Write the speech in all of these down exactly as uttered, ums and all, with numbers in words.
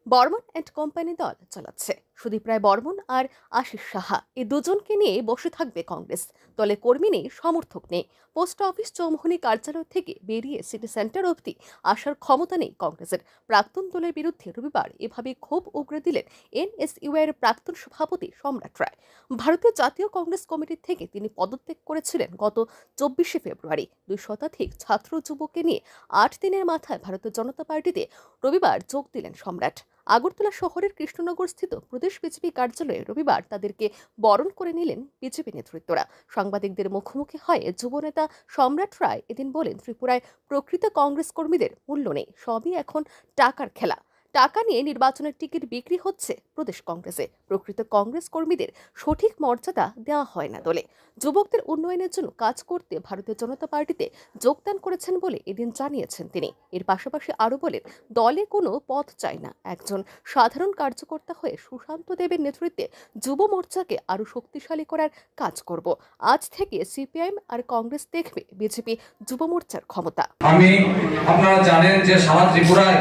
Barman and company দল চালাচ্ছে। সুদীপ রায় বর্মন আর আশিস সাহা এই দুজনকে নিয়ে বসে থাকবে কংগ্রেস। দলে কর্মী নেই, সমর্থক নেই। পোস্ট অফিস চৌমুহনী কার্যালয় থেকে বেরিয়ে সিটি সেন্টার অবধি আসার ক্ষমতা নেই কংগ্রেসের। প্রাক্তন দলের বিরুদ্ধে রবিবার এভাবে ক্ষোভ উগরে দিলেন এনএসইউ এর প্রাক্তন সভাপতি সম্রাট রায়। ভারতীয় জাতীয় কংগ্রেস কমিটি থেকে তিনি পদত্যাগ করেছিলেন গত চব্বিশে ফেব্রুয়ারি। দুই শতাধিক ছাত্র যুবককে নিয়ে আট দিনের মাথায় ভারতীয় জনতা পার্টিতে রবিবার যোগ দিলেন সম্রাট। আগরতলা শহরের কৃষ্ণনগর স্থিত প্রদেশ বিজেপি কার্যালয়ে রবিবার তাদেরকে বরণ করে নিলেন বিজেপি নেতৃত্বরা। সাংবাদিকদের মুখোমুখি হয়ে যুবনেতা সম্রাট রায় এদিন বলেন, ত্রিপুরায় প্রকৃত কংগ্রেস কর্মীদের মূল্য নেই, সবই এখন টাকার খেলা। টাকা নিয়ে নির্বাচনের টিকিট বিক্রি হচ্ছে প্রদেশ কংগ্রেসে। প্রকৃত কংগ্রেস কর্মীদের সঠিক মর্যাদা দেওয়া হয় না দলে। যুবকদের উন্নয়নের জন্য কাজ করতে ভারতীয় জনতা পার্টিতে যোগদান করেছেন বলে এদিন জানিয়েছেন তিনি। এর পাশাপাশি আরও বলেন, দলে কোনো পদ চাই না, একজন সাধারণ কার্যকর্তা হয়ে সুশান্ত দেবের নেতৃত্বে যুব মোর্চাকে আরও শক্তিশালী করার কাজ করব। আজ থেকে সিপিআইএম আর কংগ্রেস দেখবে বিজেপি যুব মোর্চার ক্ষমতা। আমি আপনারা জানেন যে সারা ত্রিপুরায়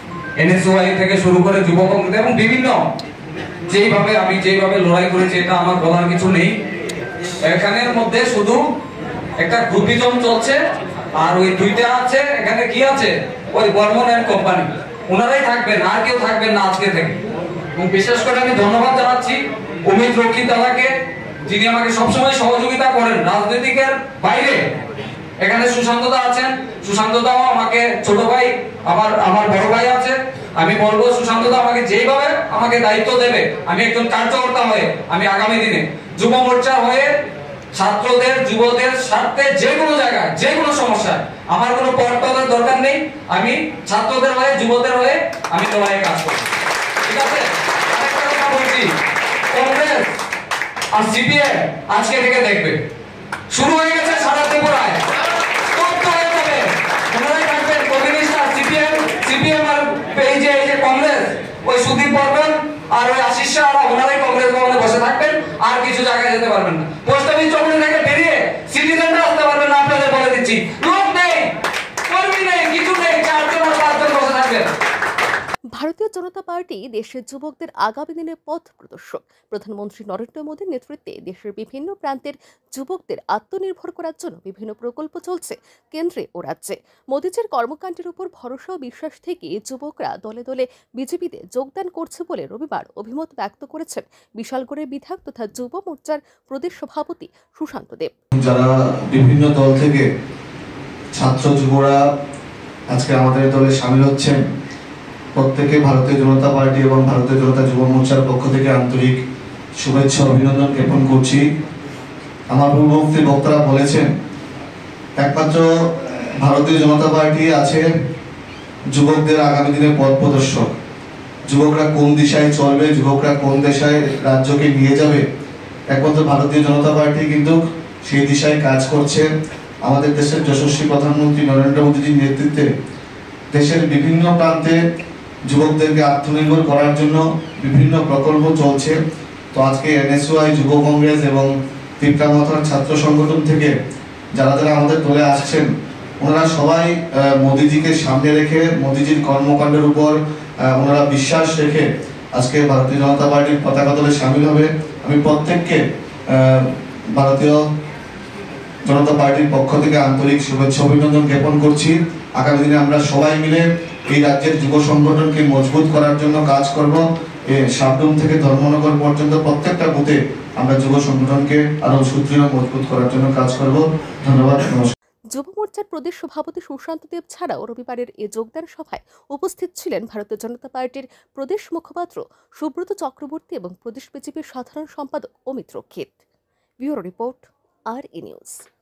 এনএসইউ থেকে শুরু করে যুব কংগ্রেস এবং বিভিন্ন যেইভাবে আমি যেইভাবে লড়াই করেছি এটা আমার বলার কিছু নেই। এখানের মধ্যে শুধু একটা গ্রুপিজম চলছে আর ওই দুইটা আছে, এখানে কি আছে ওই বর্মন এন্ড কোম্পানি, ওনারাই থাকবেন, আর কেউ থাকবেন না আজকে থেকে। এবং বিশেষ করে আমি ধন্যবাদ জানাচ্ছি অমিত রক্ষিত দাদাকে, যিনি আমাকে সবসময় সহযোগিতা করেন রাজনীতিকের বাইরে। এখানে সুশান্ত দা আছেন, সুশান্ত দাও আমাকে ছোট ভাই, আমার আমার বড় ভাই আছে। আমি বলবো সুশান্ত দা আমাকে যেইভাবে আমাকে দায়িত্ব দেবে, আমি একজন কার্যকর্তা হয়ে আমি আগামী দিনে যুব মোর্চা হয়ে ছাত্রদের যুবদের স্বার্থে যে কোনো জায়গায় যে কোনো সমস্যায় আমার কোনো পদত্যাগের দরকার নেই। আমি ছাত্রদের হয়ে যুবদের হয়ে আমি লড়াইয়ে কাজ করব, ঠিক আছে? আরেকটা কথা বলছি, কংগ্রেস আর সিপিএম আজকে থেকে দেখবে শুরু হয়ে গেছে সারা ত্রিপুরায়। ওই সুদীপ বর্মন আর ওই আশিস সাহা ওনারাই কংগ্রেস ভবনে বসে থাকবেন, আর কিছু জায়গায় যেতে পারবেন না। পোস্ট অফিস চৌমুহনী থেকে বেরিয়ে সিটি সেন্টার আসতে পারবেন না, আপনাদের বলে দিচ্ছি। লোক নেই, কর্মী নেই, কিছু নেই, চারজন আর পাঁচজন বসে থাকবেন। ভারতীয় জনতা পার্টি দেশের যুবকদের আগামী দিনের পথ প্রদর্শক। প্রধানমন্ত্রী নরেন্দ্র মোদীর নেতৃত্বে দেশের বিভিন্ন প্রান্তের যুবকদের আত্মনির্ভর করার জন্য বিভিন্ন প্রকল্প চলছে কেন্দ্রে ও রাজ্যে। মোদীজির কর্মকাণ্ডের উপর ভরসা ও বিশ্বাস থেকে যুবকরা দলে দলে বিজেপিতে যোগদান করছে বলে রবিবার অভিমত ব্যক্ত করেছেন বিশালগড়ের বিধায়ক তথা যুব মোর্চার প্রদেশ সভাপতি সুশান্ত দেব। যারা বিভিন্ন দল থেকে ছাত্র যুবরা আজকে আমাদের দলে সামিল হচ্ছেন, প্রত্যেকে ভারতীয় জনতা পার্টি এবং ভারতীয় জনতা যুব মোর্চার পক্ষ থেকে আন্তরিক শুভেচ্ছা অভিনন্দন জ্ঞাপন করছি। আমার পূর্ববর্তী বক্তারা বলেছেন, একমাত্র ভারতীয় জনতা পার্টি আছে যুবকদের আগামী দিনের পথ প্রদর্শক। যুবকরা কোন দিশায় চলবে, যুবকরা কোন দিশায় রাজ্যকে নিয়ে যাবে, একমাত্র ভারতীয় জনতা পার্টি কিন্তু সেই দিশায় কাজ করছে। আমাদের দেশের যশস্বী প্রধানমন্ত্রী নরেন্দ্র মোদীজির নেতৃত্বে দেশের বিভিন্ন প্রান্তে যুবকদেরকে আত্মনির্ভর করার জন্য বিভিন্ন প্রকল্প চলছে। তো আজকে এনএসইউ যুব কংগ্রেস এবং ত্রিপুরা মথার ছাত্র সংগঠন থেকে যারা যারা আমাদের দলে আসছেন, ওনারা সবাই মোদীজিকে সামনে রেখে মোদীজির কর্মকাণ্ডের উপর ওনারা বিশ্বাস রেখে আজকে ভারতীয় জনতা পার্টির পতাকা দলে সামিল হবে। আমি প্রত্যেককে ভারতীয় জনতা পার্টির পক্ষ থেকে আন্তরিক শুভেচ্ছা অভিনন্দন জ্ঞাপন করছি। আগামী দিনে আমরা সবাই মিলে এই রাজ্যের যুব সংগঠনকে মজবুত করার জন্য কাজ করব। সাবরুম থেকে ধর্মনগর পর্যন্ত প্রত্যেকটা বুথে আমরা যুব সংগঠনকে আরো সুদৃঢ় মজবুত করার জন্য কাজ করব। ধন্যবাদ। যুব মোর্চার প্রদেশ সভাপতি সুশান্ত দেব ছাড়াও রবিবারের এ যোগদান সভায় উপস্থিত ছিলেন ভারতীয় জনতা পার্টির প্রদেশ মুখপাত্র সুব্রত চক্রবর্তী এবং প্রদেশ বিজেপির সাধারণ সম্পাদক Amit Rakshit. Bureau report, R E news.